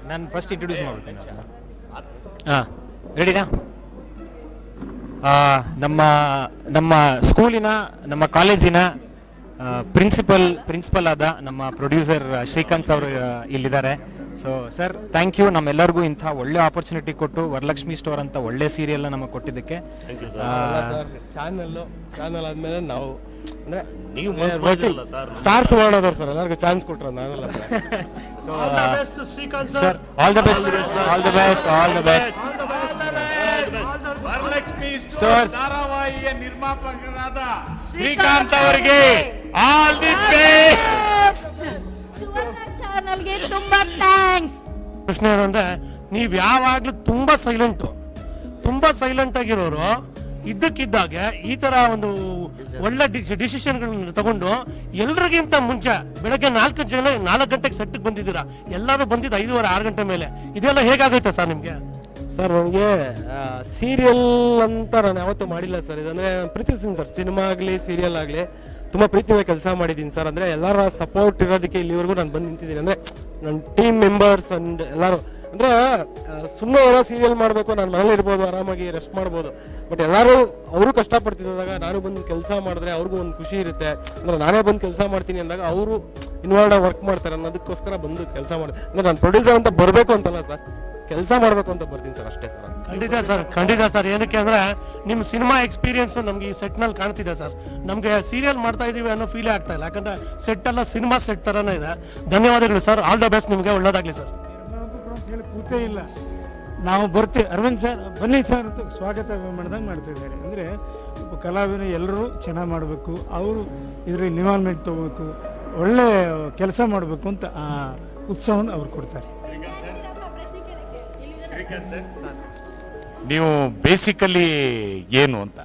ನಾನು first introduce ಮಾಡ್ಬಿಡ್ತೀನಿ. ಹಾಂ, ರೆಡಿನಾ? ನಮ್ಮ ಸ್ಕೂಲಿನ, ನಮ್ಮ ಕಾಲೇಜಿನ ಪ್ರಿನ್ಸಿಪಲ್ ಆದ ನಮ್ಮ ಪ್ರೊಡ್ಯೂಸರ್ ಶ್ರೀಕಾಂತ್ ಅವರು ಇಲ್ಲಿದ್ದಾರೆ. ಸೊ ಸರ್, ಥ್ಯಾಂಕ್ ಯು ನಮ್ಮೆಲ್ಲರಿಗೂ ಇಂಥ ಒಳ್ಳೆ ಆಪರ್ಚುನಿಟಿ ಕೊಟ್ಟು ವರಲಕ್ಷ್ಮಿ ಸ್ಟೋರ್ ಅಂತ ಒಳ್ಳೆ ಸೀರಿಯಲ್ನ ನಮಗೆ ಕೊಟ್ಟಿದ್ದಕ್ಕೆ. ಚಾನಲ್ ಆದ್ಮೇಲೆ ನಾವು ಅಂದ್ರೆ ನೀವು ಸ್ಟಾರ್ಸ್ ಮಾಡೋದವ್ರು ಸರ್, ಎಲ್ಲರಿಗೂ ಚಾನ್ಸ್ ಕೊಟ್ಟರು ನಾವೆಲ್ಲ. So sir, all the best, all the best, all the best. Varalakshmi store ಧಾರಾವಾಹಿಯ ನಿರ್ಮಾಪಕರಾದ ಶ್ರೀಕಾಂತ್ ಅವರಿಗೆ ಆಲ್ ದಿ ಬೆಸ್ಟ್. ಸುವರ್ಣ ಚಾನಲ್ಗೆ ತುಂಬಾ ಥ್ಯಾಂಕ್ಸ್. ಪ್ರಶ್ನೆ ಏನಂದ್ರೆ, ನೀವು ಯಾವಾಗ್ಲೂ ತುಂಬಾ ಸೈಲೆಂಟ್ ಆಗಿರೋರು ಇದ್ದಕ್ಕಿದ್ದಾಗೆ ಈ ತರ ಒಂದು ಒಳ್ಳೆ ಡಿಸಿಷನ್ಗಳನ್ನ ತಗೊಂಡು ಎಲ್ರಿಗಿಂತ ಮುಂಚೆ ಬೆಳಗ್ಗೆ 4 ಗಂಟೆಗೆ ಸೆಟ್ಗೆ ಬಂದಿದ್ದೀರಾ. ಎಲ್ಲರೂ ಬಂದಿದ್ದು 5:30 6 ಗಂಟೆ ಮೇಲೆ. ಇದೆಲ್ಲ ಹೇಗಾಗುತ್ತೆ ಸರ್ ನಿಮ್ಗೆ? ಸರ್, ನನಗೆ ಸೀರಿಯಲ್ ಅಂತ ನಾನು ಯಾವತ್ತೂ ಮಾಡಿಲ್ಲ ಸರ್. ಇದಂದ್ರೆ ಪ್ರೀತಿಸ್ತೀನಿ ಸರ್. ಸಿನಿಮಾ ಆಗಲಿ ಸೀರಿಯಲ್ ಆಗಲಿ ತುಂಬ ಪ್ರೀತಿಯಿಂದ ಕೆಲಸ ಮಾಡಿದ್ದೀನಿ ಸರ್. ಅಂದರೆ ಎಲ್ಲರ ಸಪೋರ್ಟ್ ಇರೋದಕ್ಕೆ ಇಲ್ಲಿವರೆಗೂ ನಾನು ಬಂದು ನಿಂತಿದ್ದೀನಿ. ಅಂದರೆ ನನ್ನ ಟೀಮ್ ಮೆಂಬರ್ಸ್ ಅಂಡ್ ಎಲ್ಲರೂ ಅಂದರೆ ಸುಮ್ಮನೆ ಏನೋ ಸೀರಿಯಲ್ ಮಾಡಬೇಕು, ನಾನು ಮನೇಲಿ ಇರ್ಬೋದು, ಆರಾಮಾಗಿ ರೆಸ್ಟ್ ಮಾಡ್ಬೋದು. ಬಟ್ ಎಲ್ಲರೂ ಅವರು ಕಷ್ಟಪಡ್ತಿದ್ದಾಗ ನಾನು ಬಂದು ಕೆಲಸ ಮಾಡಿದ್ರೆ ಅವ್ರಿಗೂ ಒಂದು ಖುಷಿ ಇರುತ್ತೆ. ಅಂದರೆ ನಾನೇ ಬಂದು ಕೆಲಸ ಮಾಡ್ತೀನಿ ಅಂದಾಗ ಅವರು ಇನ್ವಾಲ್ವ್ ವರ್ಕ್ ಮಾಡ್ತಾರೆ ಅನ್ನೋದಕ್ಕೋಸ್ಕರ ಬಂದು ಕೆಲಸ ಮಾಡಿ. ಅಂದರೆ ನಾನು ಪ್ರೊಡ್ಯೂಸರ್ ಅಂತ ಬರಬೇಕು ಅಂತಲ್ಲ ಸರ್, ಕೆಲಸ ಮಾಡಬೇಕು ಅಂತ ಬರ್ತೀನಿ ಸರ್, ಅಷ್ಟೇ ಸರ್. ಖಂಡಿತ ಸರ್. ಏನಕ್ಕೆ ಅಂದ್ರೆ ನಿಮ್ಮ ಸಿನಿಮಾ ಎಕ್ಸ್ಪೀರಿಯನ್ಸ್ ನಮ್ಗೆ ಈ ಸೆಟ್ ನಲ್ಲಿ ಕಾಣ್ತಿದೆ ಸರ್. ನಮ್ಗೆ ಸೀರಿಯಲ್ ಮಾಡ್ತಾ ಇದೀವಿ ಅನ್ನೋ ಫೀಲೇ ಆಗ್ತಾ ಇಲ್ಲ. ಯಾಕಂದ್ರೆ ಸೆಟ್ ಎಲ್ಲ ಸಿನಿಮಾ ಸೆಟ್ ತರನೇ ಇದೆ. ಧನ್ಯವಾದಗಳು ಸರ್, ಆಲ್ ದ ಬೆಸ್ಟ್, ನಿಮ್ಗೆ ಒಳ್ಳೇದಾಗ್ಲಿ ಸರ್. ಕೂತೇ ಇಲ್ಲ, ನಾವು ಬರ್ತೀವಿ. ಅರವಿಂದ್ ಸರ್ ಬನ್ನಿ ಸರ್ ಅಂತ ಸ್ವಾಗತ ಮಾಡ್ದಂಗೆ ಮಾಡ್ತಿದ್ದಾರೆ. ಅಂದರೆ ಒಬ್ಬ ಕಲಾವಿದ ಎಲ್ಲರೂ ಚೆನ್ನಾಗಿ ಮಾಡಬೇಕು, ಅವರು ಇದ್ರಲ್ಲಿ ಇನ್ವಾಲ್ವ್ಮೆಂಟ್ ತೊಗೋಬೇಕು, ಒಳ್ಳೆ ಕೆಲಸ ಮಾಡಬೇಕು ಅಂತ ಆ ಉತ್ಸಾಹವನ್ನು ಅವ್ರು ಕೊಡ್ತಾರೆ. ನೀವು ಬೇಸಿಕಲಿ ಏನು ಅಂತ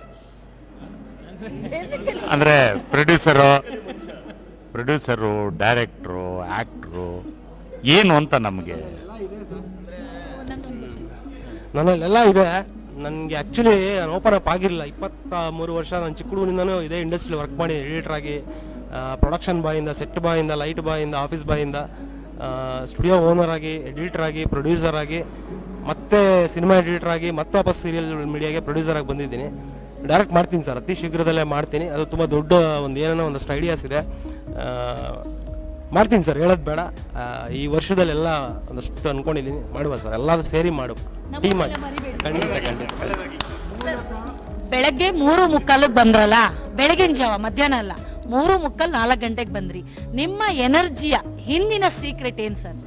ಅಂದ್ರೆ ಪ್ರೊಡ್ಯೂಸರು, ಡೈರೆಕ್ಟ್ರು, ಆಕ್ಟ್ರು ಏನು ಅಂತ ನಮಗೆ ನನ್ನಲ್ಲೆಲ್ಲ ಇದೆ. ನನಗೆ ಆ್ಯಕ್ಚುಲಿ ನಾನು ಓಪನ್ ಅಪ್ ಆಗಿರಲಿಲ್ಲ. 23 ವರ್ಷ ನಾನು ಚಿಕ್ಕ ಹುಡುಗನಿಂದನೂ ಇದೇ ಇಂಡಸ್ಟ್ರಿಲಿ ವರ್ಕ್ ಮಾಡಿ, ಎಡಿಟರ್ ಆಗಿ, ಪ್ರೊಡಕ್ಷನ್ ಬಾಯಿಂದ, ಸೆಟ್ ಬಾಯಿಂದ, ಲೈಟ್ ಬಾಯಿಂದ, ಆಫೀಸ್ ಬಾಯಿಂದ, ಸ್ಟುಡಿಯೋ ಓನರ್ ಆಗಿ, ಎಡಿಟರ್ ಆಗಿ, ಪ್ರೊಡ್ಯೂಸರ್ ಆಗಿ, ಮತ್ತೆ ಸಿನಿಮಾ ಎಡಿಟರ್ ಆಗಿ, ಮತ್ತೆ ವಾಪಸ್ ಸೀರಿಯಲ್ ಮೀಡಿಯಾಗೆ ಪ್ರೊಡ್ಯೂಸರ್ ಆಗಿ ಬಂದಿದ್ದೀನಿ. ಡೈರೆಕ್ಟ್ ಮಾಡ್ತೀನಿ ಸರ್, ಅತಿ ಶೀಘ್ರದಲ್ಲೇ ಮಾಡ್ತೀನಿ. ಅದು ತುಂಬ ದೊಡ್ಡ ಒಂದಷ್ಟು ಐಡಿಯಾಸ್ ಇದೆ, ಮಾಡ್ತೀನಿ ಸರ್, ಹೇಳೋದು ಬೇಡ. ಈ ವರ್ಷದಲ್ಲೆಲ್ಲ ಒಂದಷ್ಟು ಅನ್ಕೊಂಡಿದ್ದೀನಿ, ಮಾಡುವ ಸರ್, ಎಲ್ಲರೂ ಸೇರಿ ಮಾಡು, ಟೀಮ್ ಮಾಡಿ. ಖಂಡಿತ. ಬೆಳಗ್ಗೆ 3:45 ಬಂದ್ರಲ್ಲ, ಬೆಳಗಿನ ಜಾವ, ಮಧ್ಯಾಹ್ನ ಅಲ್ಲ, 3:45 4 ಗಂಟೆಗೆ ಬಂದ್ರಿ. ನಿಮ್ಮ ಎನರ್ಜಿಯ ಹಿಂದಿನ ಸೀಕ್ರೆಟ್ ಏನ್ ಸರ್?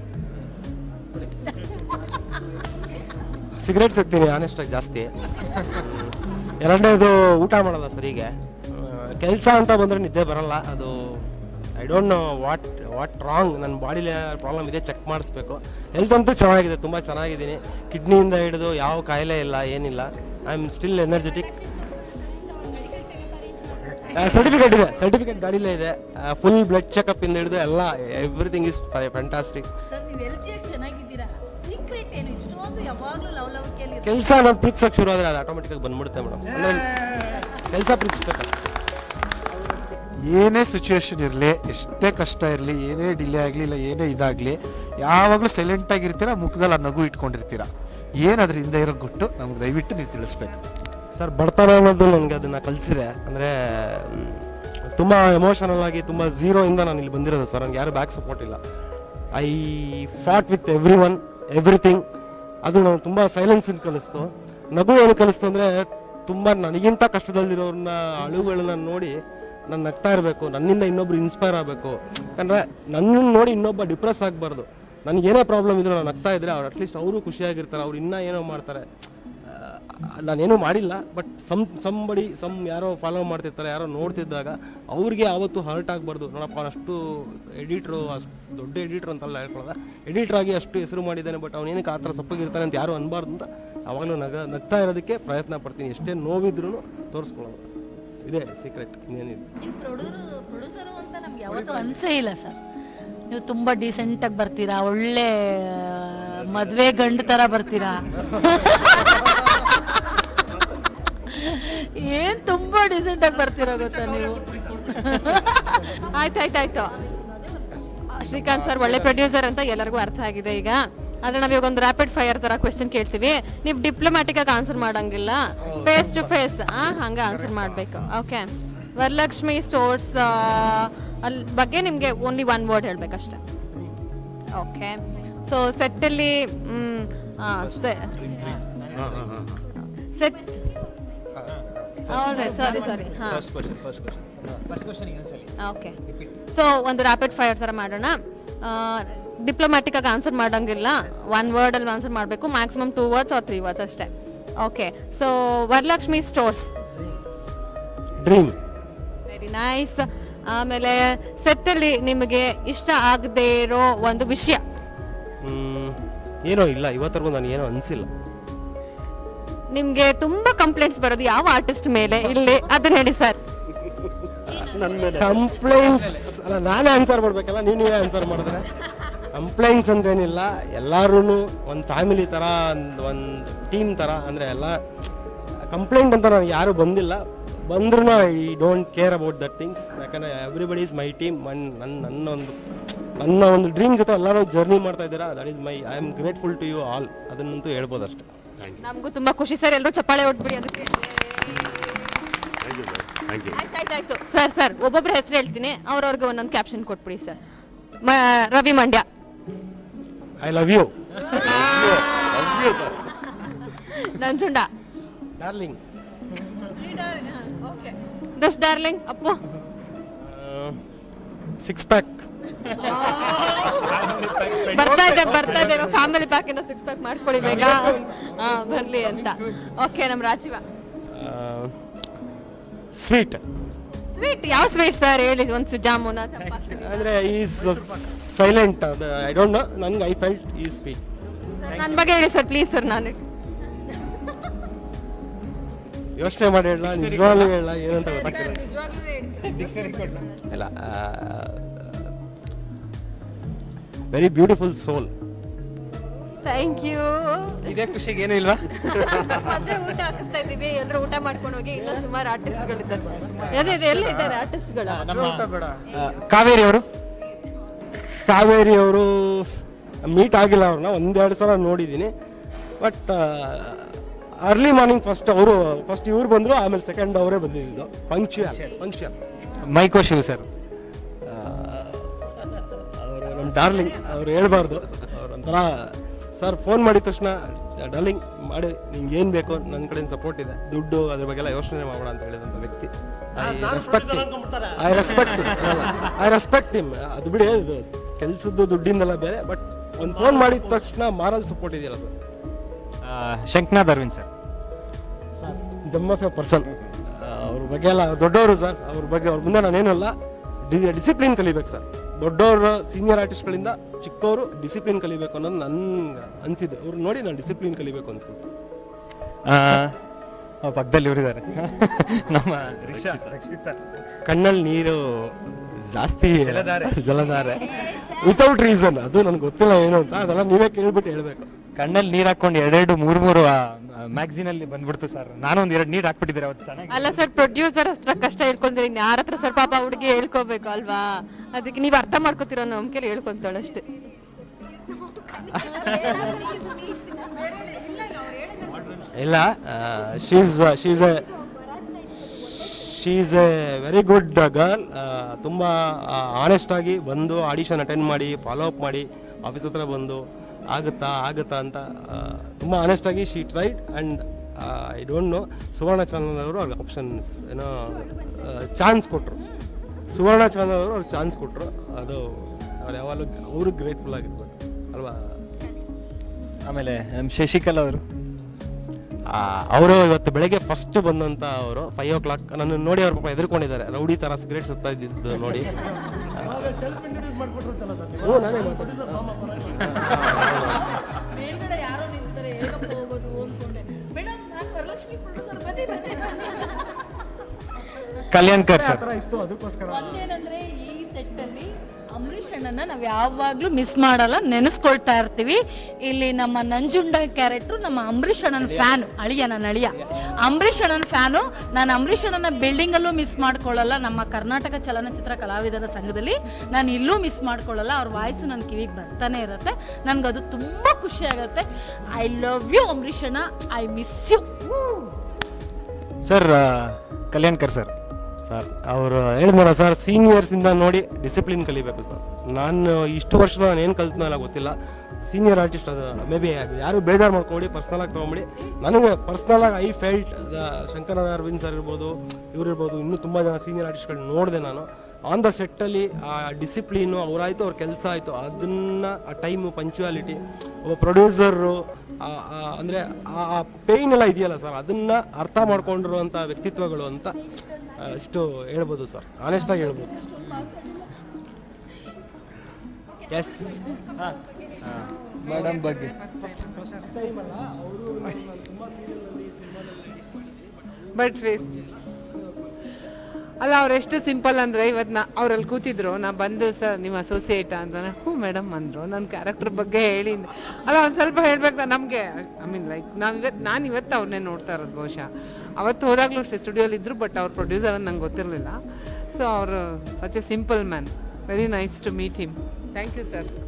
ಸಿಗರೇಟ್ ಸೇರ್ತೀನಿ ಆನೆಸ್ಟಾಗಿ ಜಾಸ್ತಿ. ಎರಡನೇದು ಊಟ ಮಾಡೋಲ್ಲ ಸರ್. ಹೀಗೆ ಕೆಲಸ ಅಂತ ಬಂದರೆ ನಿದ್ದೆ ಬರಲ್ಲ. ಅದು I don't know what wrong, ನನ್ನ ಬಾಡಿಲಿ ಪ್ರಾಬ್ಲಮ್ ಇದೆ, ಚೆಕ್ ಮಾಡಿಸ್ಬೇಕು. ಹೆಲ್ತ್ ಅಂತೂ ಚೆನ್ನಾಗಿದೆ, ತುಂಬ ಚೆನ್ನಾಗಿದ್ದೀನಿ. ಕಿಡ್ನಿಯಿಂದ ಹಿಡಿದು ಯಾವ ಕಾಯಿಲೆ ಇಲ್ಲ, ಏನಿಲ್ಲ. I am still energetic. Certificate ಇದೆ, ಸರ್ಟಿಫಿಕೇಟ್ ಗಾಡಿಲೇ ಇದೆ. ಫುಲ್ ಬ್ಲಡ್ ಚೆಕಪ್ ಇಂದ ಹಿಡಿದು ಎಲ್ಲ ಎವ್ರಿಥಿಂಗ್ ಇಸ್ ಫ್ಯಾಂಟಾಸ್ಟಿಕ್. ಕೆಲಸ ಅನ್ನೋದು ಪ್ರೀತಿಸಕ್ಕೆ ಶುರು ಆದರೆ ಅದು ಆಟೋಮೆಟಿಕಾಗಿ ಬಂದ್ಬಿಡುತ್ತೆ ಮೇಡಮ್. ಅಂದರೆ ಕೆಲಸ ಪ್ರೀತಿಸ್ಬೇಕು. ಏನೇ ಸಿಚುವೇಶನ್ ಇರಲಿ, ಎಷ್ಟೇ ಕಷ್ಟ ಇರಲಿ, ಏನೇ ಡಿಲೇ ಆಗಲಿ, ಇಲ್ಲ ಏನೇ ಇದಾಗಲಿ, ಯಾವಾಗಲೂ ಸೈಲೆಂಟಾಗಿರ್ತೀರ, ಮುಖದಲ್ಲಿ ಆ ನಗು ಇಟ್ಕೊಂಡಿರ್ತೀರ. ಏನಾದ್ರ ಹಿಂದೆ ಇರೋ ಗುಟ್ಟು ನಮ್ಗೆ ದಯವಿಟ್ಟು ನೀವು ತಿಳಿಸ್ಬೇಕು ಸರ್. ಬಡತನ ಅನ್ನೋದು ನನಗೆ ಅದನ್ನು ಕಲಿಸಿದೆ. ಅಂದರೆ ತುಂಬ ಎಮೋಷನಲ್ ಆಗಿ, ತುಂಬ ಝೀರೋಯಿಂದ ನಾನು ಇಲ್ಲಿ ಬಂದಿರೋದು ಸರ್. ನನಗೆ ಯಾರು ಬ್ಯಾಕ್ ಸಪೋರ್ಟ್ ಇಲ್ಲ. I fought with everything. ಅದು ನನಗೆ ತುಂಬ ಸೈಲೆನ್ಸನ್ನು ಕಲಿಸ್ತು. ನಗು ಏನು ಕಲಿಸ್ತು ಅಂದರೆ, ತುಂಬ ನನಗಿಂತ ಕಷ್ಟದಲ್ಲಿರೋರನ್ನ ಅಳುಗಳನ್ನ ನೋಡಿ ನಾನು ನಗ್ತಾ ಇರಬೇಕು, ನನ್ನಿಂದ ಇನ್ನೊಬ್ರು ಇನ್ಸ್ಪೈರ್ ಆಗಬೇಕು. ಯಾಕಂದರೆ ನನ್ನನ್ನು ನೋಡಿ ಇನ್ನೊಬ್ಬ ಡಿಪ್ರೆಸ್ ಆಗಬಾರ್ದು. ನನಗೇನೇ ಪ್ರಾಬ್ಲಮ್ ಇದ್ರು ನಾನು ನಗ್ತಾ ಇದ್ದರೆ ಅವ್ರು ಅಟ್ಲೀಸ್ಟ್ ಅವರು ಖುಷಿಯಾಗಿರ್ತಾರೆ, ಅವ್ರು ಇನ್ನೂ ಏನೋ ಮಾಡ್ತಾರೆ. ನಾನೇನೂ ಮಾಡಿಲ್ಲ, ಬಟ್ ಯಾರೋ ಫಾಲೋ ಮಾಡ್ತಿರ್ತಾರೆ, ಯಾರೋ ನೋಡ್ತಿದ್ದಾಗ ಅವ್ರಿಗೆ ಯಾವತ್ತೂ ಹರ್ಟ್ ಆಗಬಾರ್ದು. ನೋಡಪ್ಪ, ಅಷ್ಟು ಎಡಿಟ್ರು, ಅಷ್ಟು ದೊಡ್ಡ ಎಡಿಟ್ರು ಅಂತೆಲ್ಲ ಹೇಳ್ಕೊಳ್ಳೋದ, ಎಡಿಟ್ರಾಗಿ ಅಷ್ಟು ಹೆಸರು ಮಾಡಿದ್ದಾನೆ, ಬಟ್ ಅವನೇನಕ್ಕೆ ಆ ಥರ ಸಪ್ಪಗಿರ್ತಾನೆ ಅಂತ ಯಾರು ಅನ್ಬಾರ್ದು ಅಂತ ಅವಾಗಲೂ ನಗ್ತಾ ಇರೋದಕ್ಕೆ ಪ್ರಯತ್ನ ಪಡ್ತೀನಿ. ಎಷ್ಟೇ ನೋವಿದ್ರೂ ತೋರಿಸ್ಕೊಳ್ಳೋದು, ಇದೇ ಸೀಕ್ರೆಟ್, ಇನ್ನೇನಿದೆ. ಪ್ರೊಡ್ಯೂಸರು ಅಂತ ನಮ್ಗೆ ಯಾವತ್ತೂ ಅನ್ಸೇ ಇಲ್ಲ ಸರ್. ನೀವು ತುಂಬ ಡೀಸೆಂಟಾಗಿ ಬರ್ತೀರಾ, ಒಳ್ಳೆ ಮದುವೆ ಗಂಡು ಥರ ಬರ್ತೀರಾ. ಏನ್ ತುಂಬಾ ಡೀಸೆಂಟ್ ಆಗಿ ಬರ್ತೀರಾ ಗೊತ್ತಾ ನೀವು. ಆಯ್ತಾಯ್ತಾಯ್ತು, ಶ್ರೀಕಾಂತ್ ಸರ್ ಒಳ್ಳೆ ಪ್ರೊಡ್ಯೂಸರ್ ಅಂತ ಎಲ್ಲರಿಗೂ ಅರ್ಥ ಆಗಿದೆ ಈಗ. ಆದ್ರೆ ನಾವ್ ಇವಾಗ ಒಂದು ರ್ಯಾಪಿಡ್ ಫೈರ್ ತರ ಕ್ವೆಶ್ಚನ್ ಕೇಳ್ತೀವಿ, ನೀವು ಡಿಪ್ಲೊಮ್ಯಾಟಿಕ್ ಆಗಿ ಆನ್ಸರ್ ಮಾಡಂಗಿಲ್ಲ, ಫೇಸ್ ಟು ಫೇಸ್ ಹಂಗ ಆನ್ಸರ್ ಮಾಡ್ಬೇಕು. ಓಕೆ, ವರಲಕ್ಷ್ಮಿ ಸ್ಟೋರ್ಸ್ ಅಲ್ಲಿ ಬಗ್ಗೆ ನಿಮ್ಗೆ ಓನ್ಲಿ ಒನ್ ವರ್ಡ್ ಹೇಳ್ಬೇಕಷ್ಟೆ. ಓಕೆ, ಸೊ ಸೆಟ್ಟಲ್ಲಿ ಸೆಟ್ ಸಾರಿ ಓಕೆ, ಸೊ ಒಂದು ರ್ಯಾಪಿಡ್ ಫೈರ್ ತರ ಮಾಡೋಣ. ಡಿಪ್ಲೊಮ್ಯಾಟಿಕ್ ಆಗಿ ಆನ್ಸರ್ ಮಾಡಂಗಿಲ್ಲ, ಒನ್ ವರ್ಡ್ ಅಲ್ಲಿ ಆನ್ಸರ್ ಮಾಡಬೇಕು, ಮ್ಯಾಕ್ಸಿಮಮ್ 2 words or 3 words ಅಷ್ಟೇ. Okay, so Varalakshmi stores dream. Very nice. ಆಮೇಲೆ ಸೆಟ್ಟಲ್ಲಿ ನಿಮಗೆ ಇಷ್ಟ ಆಗದೆ ಇರೋ ಒಂದು ವಿಷಯ? ಏನೋ ಇಲ್ಲ, ಇವತ್ತರೆಗೂ ನಾನು ಏನೋ ಅನ್ಸಿಲ್ಲ. ನಿಮ್ಗೆ ತುಂಬಾ ಕಂಪ್ಲೇಂಟ್ಸ್ ಬರೋದು ಯಾವ ಆರ್ಟಿಸ್ಟ್ ಮೇಲೆ ಇಲ್ಲಿ, ಅದನ್ನ ಹೇಳಿ ಸರ್. ಕಂಪ್ಲೇಂಟ್ಸ್ ಅಲ್ಲ, ನಾನೇ ಆನ್ಸರ್ ಮಾಡ್ಬೇಕಲ್ಲ, ನೀವೇ ಆನ್ಸರ್ ಮಾಡಿದ್ರೆ. ಕಂಪ್ಲೇಂಟ್ಸ್ ಅಂತೇನಿಲ್ಲ, ಎಲ್ಲರೂ ಒಂದು ಫ್ಯಾಮಿಲಿ ಥರ, ಒಂದು ಟೀಮ್ ಥರ, ಅಂದರೆ ಎಲ್ಲ ಕಂಪ್ಲೇಂಟ್ ಅಂತ ನನಗೆ ಯಾರೂ ಬಂದಿಲ್ಲ. ಬಂದ್ರೂ I don't care about that things, ಯಾಕಂದರೆ ಎವ್ರಿಬಡಿ ಈಸ್ ಮೈ ಟೀಮ್. ನನ್ನ ಒಂದು ಡ್ರೀಮ್ ಜೊತೆ ಎಲ್ಲರೂ ಜರ್ನಿ ಮಾಡ್ತಾ ಇದ್ದೀರಾ, that is I am grateful to you all, ಅದನ್ನಂತೂ ಹೇಳ್ಬೋದು ಅಷ್ಟೇ. ನಮಗೂ ತುಂಬಾ ಖುಷಿ ಸರ್, ಎಲ್ಲರೂ ಚಪ್ಪಾಳೆ ಹೊಡ್ಬಿಡಿ ಅದಕ್ಕೆ. ಆಯ್ತಾಯ್ತು ಸರ್, ಒಬ್ಬೊಬ್ರ ಹೆಸರು ಹೇಳ್ತೀನಿ, ಅವ್ರವ್ರಿಗೆ ಒಂದೊಂದು ಕ್ಯಾಪ್ಷನ್ ಕೊಟ್ಬಿಡಿ sir. Ravi Mandya. I love you. Nanjunda. Darling. ದಸ್ ಡಾರ್ಲಿಂಗ್. ಅಪ್ಪು. 6 ಪ್ಯಾಕ್. ಬರ್ತಾ ಇದೆ ಫ್ಯಾಮಿಲಿ ಪ್ಯಾಕ್ ಇಂದ 6 ಪ್ಯಾಕ್ ಮಾಡ್ಕೊಳ್ಳಿ ಬೇಗ, ಬರ್ಲಿ ಅಂತ. ಓಕೆ, ನಮ್ ರಾಜೀವ. ಸ್ವೀಟ್. ಯಾವ ಸ್ವೀಟ್ ಸರ್ ಹೇಳಿ, ಒಂದು ಜಾಮೂನ ಚಪಾತಿ? ಅಂದ್ರೆ is silent, I don't know, ನನ್ಗೆ ಐ ಫೆಲ್ಟ್ ಈಸ್ ಸ್ವೀಟ್. ನನ್ನ ಬಗ್ಗೆ ಹೇಳಿ ಸರ್ ಪ್ಲೀಸ್ ಸರ್. ನಾನು ಯೋಚನೆ ಮಾಡಿ ಹೇಳ, ನಿಜವಾಗ್ಲೂ ಹೇಳ, ಏನಂತ ಗೊತ್ತಾಗ್ತಿಲ್ಲ. ಇಲ್ಲ, very beautiful soul. Thank you. ಇದೇ ಖುಷಿಗೆ ಏನು ಇಲ್ವಾ? ಮತ್ತೆ ಊಟ ಹಾಕಿಸ್ತಾ ಇದೀವಿ, ಎಲ್ಲರೂ ಊಟ ಮಾಡ್ಕೊಂಡು ಹೋಗಿ. ಇನ್ನೂ ಸುಮಾರು ಆರ್ಟಿಸ್ಟ್ಗಳಿದ್ದಾರೆ. ಎಲ್ಲ ಇದ್ದಾರೆ ಆರ್ಟಿಸ್ಟ್ಗಳು. ಕಾವೇರಿ ಅವರು ಮೀಟ್ ಆಗಿಲ್ಲ, ಅವ್ರನ್ನ 1-2 ಸಲ ನೋಡಿದ್ದೀನಿ. ಬಟ್ ಅರ್ಲಿ ಮಾರ್ನಿಂಗ್ ಫಸ್ಟ್ ಇವ್ರು ಬಂದರು, ಆಮೇಲೆ ಸೆಕೆಂಡ್ ಅವರೇ ಬಂದಿದ್ದು. ಪಂಕ್ಚುಯಲ್. ಮೈಕೋ ಶಿವ್ ಸರ್, ಅವರು ನಮ್ಮ ಡಾರ್ಲಿಂಗ್. ಅವ್ರು ಹೇಳ್ಬಾರ್ದು, ಅವ್ರೊಂಥರ ಸರ್ ಫೋನ್ ಮಾಡಿದ ತಕ್ಷಣ ಡಾರ್ಲಿಂಗ್ ಮಾಡಿ, ನಿಂಗೆ ಏನು ಬೇಕೋ ನನ್ನ ಕಡೆಯಿಂದ ಸಪೋರ್ಟ್ ಇದೆ, ದುಡ್ಡು ಅದ್ರ ಬಗ್ಗೆ ಎಲ್ಲ ಯೋಚನೆ ಮಾಡೋಣ ಅಂತ ಹೇಳಿದಂಥ ವ್ಯಕ್ತಿ. I respect him. ಅದು ಬಿಡಿ, ಇದು ಕೆಲಸದ್ದು ದುಡ್ಡಿಂದೆಲ್ಲ ಬೇರೆ, ಬಟ್ ಒಂದು ಫೋನ್ ಮಾಡಿದ ತಕ್ಷಣ ಮಾರಲ್ ಸಪೋರ್ಟ್ ಇದೆಯಲ್ಲ sir. Shankanath Aravind sir, gem of a person. ಅವ್ರ ಬಗ್ಗೆ ಎಲ್ಲ ದೊಡ್ಡವರು ಸರ್, ಅವ್ರ ಬಗ್ಗೆ ಅವ್ರ ಮುಂದೆ ನಾನೇನಲ್ಲ, ಡಿಸಿಪ್ಲಿನ್ ಕಲಿಬೇಕು ಸರ್. ದೊಡ್ಡವರು ಸೀನಿಯರ್ ಆರ್ಟಿಸ್ಟ್ಗಳಿಂದ ಚಿಕ್ಕವರು ಡಿಸಿಪ್ಲಿನ್ ಕಲಿಬೇಕು ಅನ್ನೋದು ನನ್ಗೆ ಅನಿಸಿದೆ. ಅವ್ರು ನೋಡಿ ನಾನು ಡಿಸಿಪ್ಲಿನ್ ಕಲಿಬೇಕು ಅನಿಸ್ತು ಸರ್. ಪಕ್ಕದಲ್ಲಿ ಇವರಿದ್ದಾರೆ, ನಮ್ಮ ರಕ್ಷಿತಾ. ಕಣ್ಣಲ್ಲಿ ನೀರು ಜಾಸ್ತಿ, ಜಲಧಾರೆ ವಿತೌಟ್ ರೀಸನ್. ಅದು ನನಗೆ ಗೊತ್ತಿಲ್ಲ ಏನು ಅಂತ, ಅದೆಲ್ಲ ನೀವೇ ಕೇಳ್ಬಿಟ್ಟು ಹೇಳ್ಬೇಕು. ಕಣ್ಣಲ್ಲಿ ನೀರು ಹಾಕೊಂಡು 2-3 ಮ್ಯಾಗ್ಝಿನ್ ಅಲ್ಲಿ ಬಂದ್ಬಿಡ್ತು ಸರ್. ನಾನೊಂದು 2 ನೀರು ಹಾಕ್ಬಿಟ್ಟಿದ್ದಾರೆ, ಅವತ್ತು ಚೆನ್ನಾಗಿ. ಅಲ್ಲ ಸರ್, ಪ್ರೊಡ್ಯೂಸರ್ ಹತ್ರ ಕಷ್ಟ ಹೇಳ್ಕೊಂಡ್ರಿ, ಯಾರ ಹತ್ರ ಸರ್ ಪಾಪ ಹುಡುಗಿ ಹೇಳ್ಕೋಬೇಕು ಅಲ್ವಾ? ಅದಕ್ಕೆ ನೀವು ಅರ್ಥ ಮಾಡ್ಕೋತಿರೋ ನಂಬಿಕೆ ಹೇಳ್ಕೊಂತಾಳೆ ಅಷ್ಟೇ. ಇಲ್ಲ, she's a very good girl. ತುಂಬ ಆನೆಸ್ಟ್ ಆಗಿ ಬಂದು ಆಡಿಷನ್ ಅಟೆಂಡ್ ಮಾಡಿ, ಫಾಲೋ ಅಪ್ ಮಾಡಿ, ಆಫೀಸ್ ಹತ್ರ ಬಂದು ಆಗುತ್ತಾ ಅಂತ ತುಂಬ ಆನೆಸ್ಟ್ ಆಗಿ she tried. And I don't know, Suvarna channel ಅವರು ಅವ್ರಿಗೆ ಆಪ್ಷನ್ಸ್ ಏನೋ ಚಾನ್ಸ್ ಕೊಟ್ಟರು. ಸುವರ್ಣ ಚಾನಲ್ ಅವರು ಅವ್ರಿಗೆ ಚಾನ್ಸ್ ಕೊಟ್ಟರು. ಅದು ಅವ್ರು ಯಾವಾಗಲೂ ಅವ್ರಿಗೆ ಗ್ರೇಟ್ಫುಲ್ ಆಗಿರ್ಬೇಕು ಅಲ್ವಾ? ಆಮೇಲೆ ಶಶಿಕಲಾ ಅವರು ಇವತ್ತು ಬೆಳಗ್ಗೆ ಫಸ್ಟ್ ಬಂದಂತ ಅವರು 5 o'clock ನನ್ನ ನೋಡಿ ಅವ್ರ ಪಾಪ ಎದುರ್ಕೊಂಡಿದ್ದಾರೆ, ರೌಡಿ ತರ ಸಿಗರೇಟ್ ಸುತ್ತಾ ಇದ್ದಿದ್ದು ನೋಡಿ. ಕಲ್ಯಾಣ್ಕರ್ ಸರ್, ಒಂದೇನಂದ್ರೆ ಈ ಸೆಟ್ ಅಲ್ಲಿ ಅಂಬರೀಷ್ ಅಣ್ಣನ ನಾವು ಯಾವಾಗಲೂ ಮಿಸ್ ಮಾಡಲ್ಲ, ನೆನೆಸ್ಕೊಳ್ತಾ ಇರ್ತೀವಿ. ಇಲ್ಲಿ ನಮ್ಮ ನಂಜುಂಡ ಕ್ಯಾರೆಕ್ಟ್ರು ನಮ್ಮ ಅಂಬರೀಷ್ ಅಣ್ಣನ ಫ್ಯಾನ್, ನನ್ನ ಅಳಿಯ ಅಂಬರೀಷ್ ಅಣ್ಣನ ಫ್ಯಾನು. ನಾನು ಅಂಬರೀಷ್ ಅಣ್ಣನ ಬಿಲ್ಡಿಂಗಲ್ಲೂ ಮಿಸ್ ಮಾಡ್ಕೊಳ್ಳಲ್ಲ, ನಮ್ಮ ಕರ್ನಾಟಕ ಚಲನಚಿತ್ರ ಕಲಾವಿದರ ಸಂಘದಲ್ಲಿ ನಾನು ಇಲ್ಲೂ ಮಿಸ್ ಮಾಡ್ಕೊಳ್ಳಲ್ಲ. ಅವ್ರ ವಾಯ್ಸು ನನ್ನ ಕಿವಿಗೆ ಬರ್ತಾನೆ ಇರುತ್ತೆ, ನನಗದು ತುಂಬ ಖುಷಿ ಆಗುತ್ತೆ. ಐ ಲವ್ ಯು ಅಂಬರೀಷ್ ಅಣ್ಣ, I miss you. Sir Kalyankar sir ಅವರು ಹೇಳಿದ್ನಲ್ಲ ಸರ್, ಸೀನಿಯರ್ಸಿಂದ ನೋಡಿ ಡಿಸಿಪ್ಲಿನ್ ಕಲಿಬೇಕು ಸರ್. ನಾನು ಇಷ್ಟು ವರ್ಷದ ನಾನು ಏನು ಕಲ್ತ್ನಲ್ಲ ಗೊತ್ತಿಲ್ಲ. ಸೀನಿಯರ್ ಆರ್ಟಿಸ್ಟ್ ಅದು ಮೇ ಬಿ ಯಾರು ಬೇಜಾರು ಮಾಡ್ಕೊಂಡು ಪರ್ಸ್ನಲಾಗಿ ತೊಗೊಂಬಿಡಿ. ನನಗೆ ಪರ್ಸ್ನಲಾಗಿ I felt Shankarnag Aravind sir ಇರ್ಬೋದು, ಇವ್ರು ಇರ್ಬೋದು, ಇನ್ನೂ ತುಂಬ ಜನ ಸೀನಿಯರ್ ಆರ್ಟಿಸ್ಟ್ಗಳು ನೋಡಿದೆ ನಾನು. ಆನ್ ದ ಸೆಟ್ಟಲ್ಲಿ ಆ ಡಿಸಿಪ್ಲೀನು ಅವರಾಯಿತು, ಅವ್ರ ಕೆಲಸ ಆಯಿತು, ಅದನ್ನು ಆ ಟೈಮು ಪಂಕ್ಚುಯಾಲಿಟಿ, ಒಬ್ಬ ಪ್ರೊಡ್ಯೂಸರು ಅಂದರೆ ಆ ಪೇಯ್ನ್ ಎಲ್ಲ ಇದೆಯಲ್ಲ ಸರ್, ಅದನ್ನು ಅರ್ಥ ಮಾಡ್ಕೊಂಡಿರುವಂಥ ವ್ಯಕ್ತಿತ್ವಗಳು ಅಂತ ಇಷ್ಟು ಹೇಳ್ಬೋದು ಸರ್, ಆನೆಸ್ಟಾಗಿ ಹೇಳ್ಬೋದು. ಎಸ್ ಮೇಡಮ್ ಬಗ್ಗೆ ಬಟ್ ಫೇಸ್ ಅಲ್ಲ, ಅವ್ರು ಎಷ್ಟು ಸಿಂಪಲ್ ಅಂದರೆ ಇವತ್ತು ಅವರಲ್ಲಿ ಕೂತಿದ್ರು, ನಾ ಬಂದು ಸರ್ ನಿಮ್ಮ ಅಸೋಸಿಯೇಟ್ ಅಂತಾನೆ, ಹ್ಞೂ ಮೇಡಮ್ ಅಂದರು. ನನ್ನ ಕ್ಯಾರೆಕ್ಟರ್ ಬಗ್ಗೆ ಹೇಳಿ ಅಲ್ಲ ಒಂದು ಸ್ವಲ್ಪ ಹೇಳ್ಬೇಕು ನಮಗೆ. ಐ ಮೀನ್ ಲೈಕ್ ನಾನು ಇವತ್ತು ಅವ್ರನ್ನೇ ನೋಡ್ತಾ ಇರೋದು. ಬಹುಶಃ ಅವತ್ತು ಹೋದಾಗಲೂ ಅಷ್ಟೇ ಸ್ಟುಡಿಯೋಲಿ ಇದ್ದರು, ಬಟ್ ಅವ್ರ ಪ್ರೊಡ್ಯೂಸರ್ ಅಂತ ನಂಗೆ ಗೊತ್ತಿರಲಿಲ್ಲ. ಸೊ ಅವರು such a simple man, very nice to meet him. Thank you sir.